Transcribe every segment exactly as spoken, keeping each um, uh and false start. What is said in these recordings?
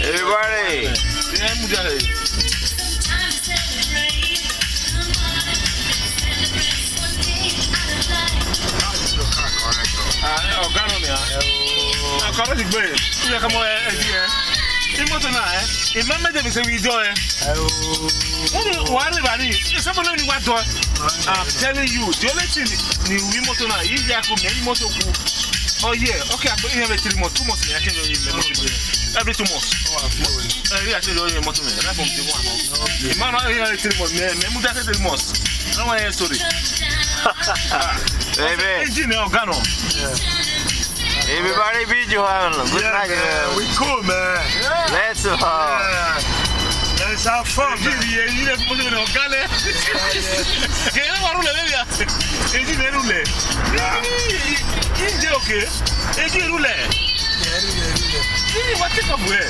Everybody. Yeah, Mujahid. Ah, oh, Ghana me. Ah, come on, big. You come on, eh? Imoto na eh. Imama de se we do eh. Oh. Why everybody? Someone only what do. I'm telling you, the only thing ni imoto na yi ya ko me imoto ku. Oh yeah, okay, I have a three months, two months, I can every two months. I actually don't have money. I'm from the one. Man, I have three months. Me muda three months. No one is sorry. Baby. Engineer Gano. Everybody be Johan. Good night. We cool, man. Let's go. Let's have fun. You have to put it on Gale. Can you rule it? Engineer rule. Is it okay? Is it rule? What take up where?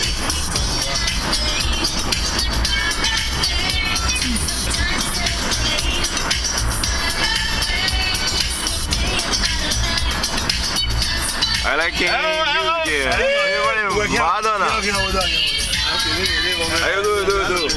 I like King music. Everybody, Madonna. Ayo, do, do, do.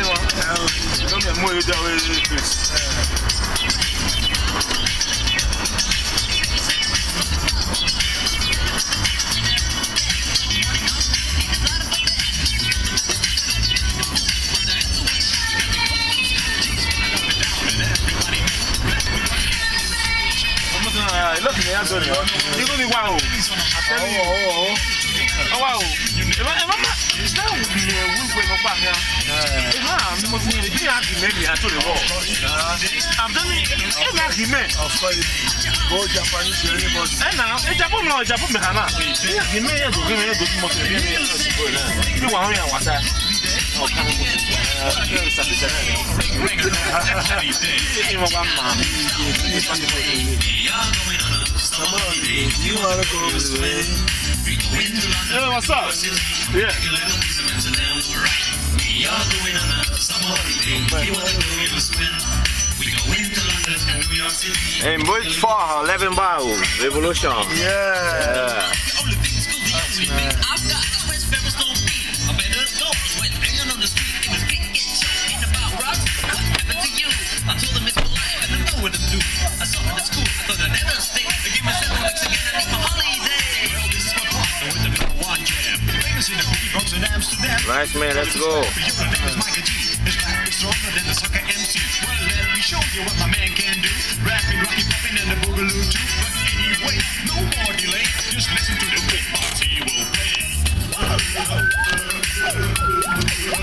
Look at me, I'm doing it. You're only wow. I'm telling you. Oh, wow. Mama, it's not with me. We're going back here. I'm not going to be maybe I told you all. I've done it. I'm not him. Of course, go Japanese anybody. And now, it's Japan or Japan. Yeah, he may have to give me a good motor. You want to what that? Oh, come on. Come on, you want to go away? Hey, what's up? Yeah. En muito forró, levem baú, Revolution. Yeah. Nice man, let's go.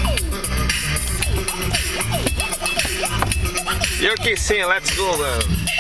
You're kissing, let's go, man.